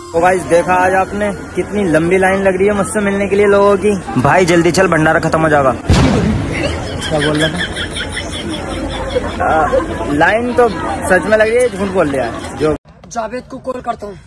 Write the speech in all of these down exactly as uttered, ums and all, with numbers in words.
तो गाइस देखा आज आपने कितनी लंबी लाइन लग रही है मुझसे मिलने के लिए लोगों की। भाई जल्दी चल भंडारा खत्म हो जाएगा। क्या बोल रहा था? लाइन तो सच में लग रही है, झूठ बोल रहा है। जो जावेद को कॉल करता हूँ।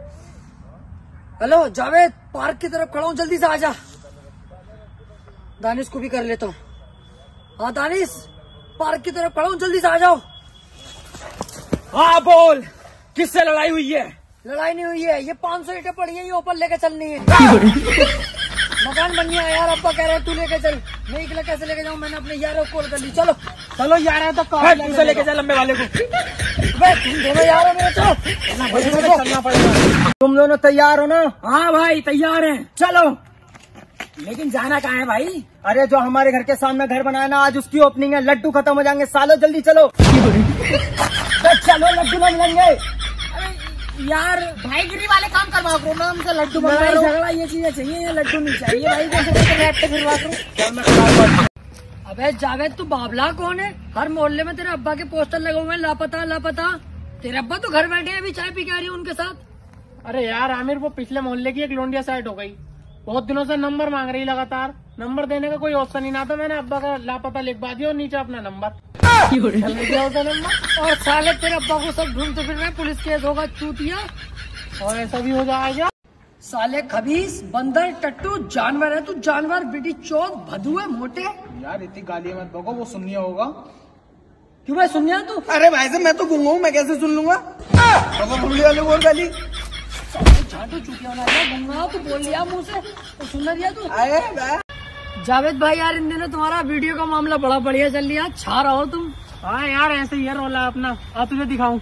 हेलो जावेद, पार्क की तरफ खड़ा हूँ, जल्दी से आजा। दानिश को भी कर लेता हूँ। हाँ दानिश, पार्क की तरफ खड़ा हूँ, जल्दी से आ जाओ। हाँ बोल, किससे लड़ाई हुई है? लड़ाई नहीं हुई है, ये पाँच सौ ईटें पड़ी है, ये ऊपर लेके चलनी है। मकान बन गया यार, अब्बा कह रहे हैं तू लेके चल। मैं इकला कैसे लेके जाऊँ? मैंने अपने यारों को कॉल कर ली। चलो चलो यार है तो तुमसे लेके चल लंबे वाले को। तुम दोनों यार हो मेरे, चलो चलना पड़ेगा। तुम दोनों तैयार हो ना? हाँ भाई तैयार हैं, चलो। लेकिन जाना कहाँ है भाई? अरे जो हमारे घर के सामने घर बनाया ना, आज उसकी ओपनिंग है। लड्डू खत्म हो जाएंगे सालो, जल्दी चलो। चलो लड्डू ना मिलेंगे यार। भाईगिरी वाले काम करवाओ करो ना हमसे, लड्डू झगड़ा ये चीजें चाहिए, ये लड्डू नहीं चाहिए भाई। कैसे फिरवा करो? अबे जावेद तू बाबला कौन है? हर मोहल्ले में तेरे अब्बा के पोस्टर लगे हुए हैं, लापता लापता। तेरे अब्बा तो घर बैठे हैं, अभी चाय पी के आ रही है उनके साथ। अरे यार आमिर, वो पिछले मोहल्ले की एक लोंडिया साइड हो गई, बहुत दिनों से नंबर मांग रही लगातार। नंबर देने का कोई ऑप्शन ही ना था, मैंने अब्बा का लापता लिखवा दिया और नीचे अपना नंबर नंबर। और साले तेरे अब्बा को सब ढूंढते फिर रहे, पुलिस केस होगा चूतिया। और ऐसा भी हो जाएगा। साले खबीस बंदर टट्टू जानवर है तू, जानवर बिटी चौथ भदुए मोटे। यार इतनी गालियां मत बको, वो सुनिया होगा। क्यों भाई सुनिया तू? अरे भाई साहब मैं तो गूंगा हूँ, मैं कैसे सुन लूंगा? वाले बोल गाली झाटू चुतिया गूंगा तू, बोल लिया मुँह से तो सुन दिया तू। अरे जावेद भाई यार इन दिनों तुम्हारा वीडियो का मामला बड़ा बढ़िया चल रहा, छा रहा हो तुम। हाँ यार ऐसे ही है रोला अपना। आ तुझे दिखाऊं,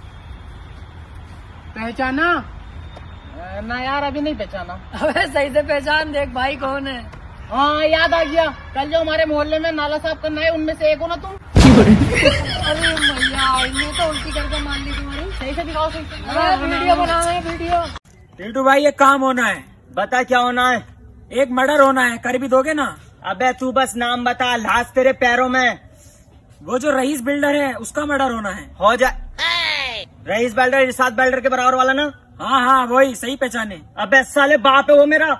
पहचाना ना? यार अभी नहीं पहचाना। अबे सही से पहचान, देख भाई कौन है। हाँ याद आ गया, कल जो हमारे मोहल्ले में नाला साफ करना है उनमें से एक हो ना तुम? अरे भैया इन्हें तो उल्टी करके मान ली तुम्हारी। सही से दिखाओ, सही से। अरे वीडियो बना रहे हैं वीडियो। टीटू भाई एक काम होना है। बता क्या होना है? एक मर्डर होना है, कर भी दोगे ना? अबे तू बस नाम बता, लाश तेरे पैरों में। वो जो रईस बिल्डर है उसका मर्डर होना है। हो जाए। रईस बिल्डर, इरशाद बिल्डर के बराबर वाला ना? हाँ हाँ वही, सही पहचाने। अबे साले बाप है वो मेरा।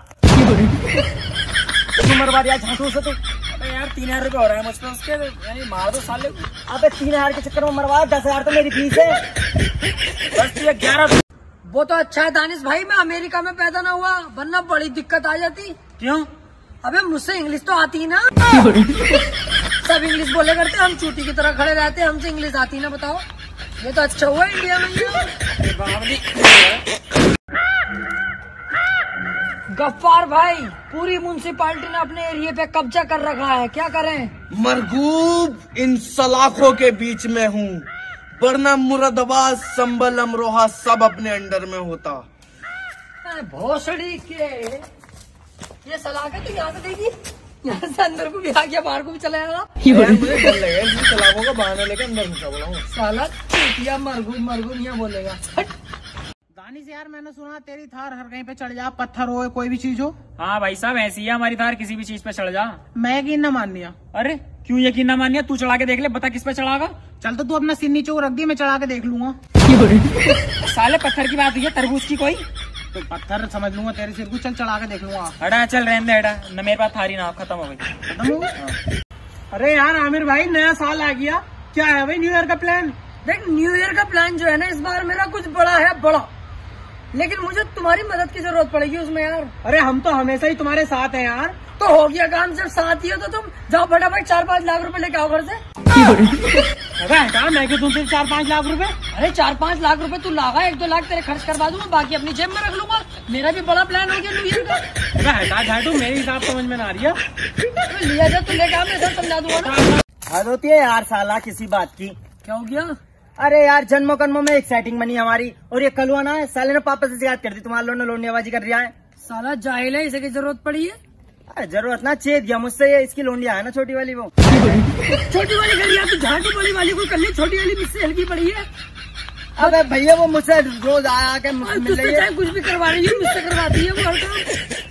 तू मरवा दिया झांटू से तू। अबे यार तीन हजार रूपए हो रहा है मुझ पे उसके, यानी मार दो साले को। अबे तीन हजार के चक्कर में मरवा, दस हजार तो मेरी फीस है। बस ये ग्यारह। वो तो अच्छा है दानिश भाई, मैं अमेरिका में पैदा ना हुआ, वरना बड़ी दिक्कत आ जाती। क्यों? अबे मुझसे इंग्लिश तो आती ना। सब इंग्लिश बोले करते, हम चूती की तरह खड़े रहते, हमसे इंग्लिश आती ना। बताओ, ये तो अच्छा हुआ इंडिया में। गफ्फार भाई, पूरी म्युनिसिपालिटी ने अपने एरिया पे कब्जा कर रखा है, क्या करें? मरगूब इन सलाखों के बीच में हूँ, वरना मुरादाबाद, संबल, अमरोहा सब अपने अंडर में होता। भोसड़ी के ये सलाखें तो यहाँ से देगी, यहाँ से अंदर को भी आ गया, बाहर को भी चला जाएगा। मुझे डर लगे इन सलाखों का बहाना लेके अंदर घुसा बोला हूँ। साला चूतिया मरगूब मरगूब यहाँ बोलेगा। दानिश यार मैंने सुना तेरी थार हर कहीं पे चढ़ जा, पत्थर हो कोई भी चीज हो। हाँ भाई साहब ऐसी है हमारी थार, किसी भी चीज पे चढ़ जा। मैं यकीन न मान लिया। अरे क्यों यकीन न मानिया? तू चढ़ा के देख ले, बता किस पे चढ़ागा। चल तो तू अपना सिर नीचे रख दी, मैं चढ़ा के देख लूंगा। साले पत्थर की बात हुई है, तरबूज की कोई तो पत्थर समझ लूंगा तेरे सिर को। चल चढ़ा के देख लूंगा। हटा चल रहने दे, हटा न, मेरे पास थारी ना, खत्म हो गई। खत्म हो गई। अरे यार आमिर भाई नया साल आ गया, क्या है भाई न्यू ईयर का प्लान? देख न्यू ईयर का प्लान जो है ना, इस बार मेरा कुछ बड़ा है, बड़ा। लेकिन मुझे तुम्हारी मदद की जरूरत पड़ेगी उसमें यार। अरे हम तो हमेशा ही तुम्हारे साथ हैं यार। तो हो गया काम, जब साथ ही हो तो तुम जाओ फटाफट चार पाँच लाख रुपए लेके आओ घर से। अरे हटा, मैं क्यों तुमसे चार पाँच लाख रुपए? अरे चार पाँच लाख रुपए तू लागा, एक दो लाख तेरे खर्च करवा दूंगा, बाकी अपनी जेब में रख लूंगा। मेरा भी बड़ा प्लान हो गया न्यू ईयर का। अरे हटा झाटू, मेरे हिसाब समझ में ना आ रही है। लिया जा, तू लेके आ, मैं समझा दूंगा ना। हद होती है यार साला किसी बात की। क्या हो गया? अरे यार जन्मों कर्मों में एक सेटिंग बनी हमारी, और ये कलुआ ना है साले ने पापा से शिकायत कर दी, तुम्हारे लोगों ने लोंडियाबाजी कर दिया है। साला जाहिल है, इसे की जरूरत पड़ी है? अरे जरूरत ना, चेत गया मुझसे, ये इसकी लोंडिया है ना छोटी वाली, वो छोटी वाली कर लिया, तू झाटू बड़ी वाली को कर ली, छोटी वाली मुझसे हल्की पड़ी है। अबे भैया वो मुझसे रोज आया के मिल रही है, कुछ भी करवा रही है, मुझसे करवाती है वो हर काम।